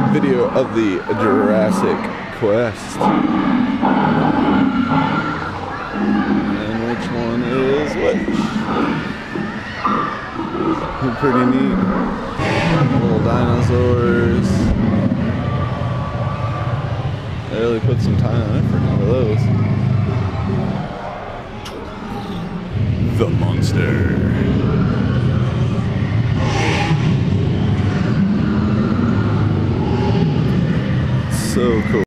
video of the Jurassic Quest. And which one is which? Pretty neat. Little dinosaurs. They really put some time and effort into those. The monster. So cool.